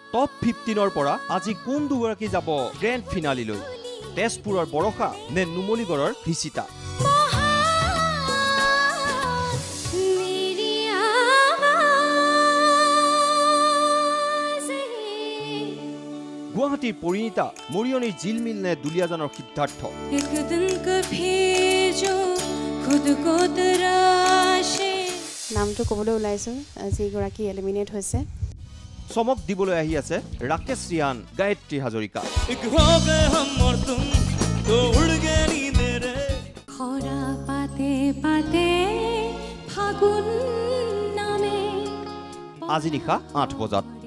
top 15ৰ পৰা আজি কোন দুগৰাকী যাব গ্ৰেণ্ড ফিনালিলৈ তেজপুৰৰ বৰষা নে নুমলীগড়ৰ ভিচিতা গুৱাহাটীৰ পৰিণীতা মৰিয়নিৰ জিলমিল নে দুলীয়াজানৰ সিদ্ধাৰ্থ নামটো ক'বলৈ ওলাইছো যিগৰাকী এলিমিনেট হৈছে চমক দিবলৈ আহি আছে ৰাকেশ ৰিয়ান গায়ত্ৰী হাজৰিকা আজি নিশা 8 বজাত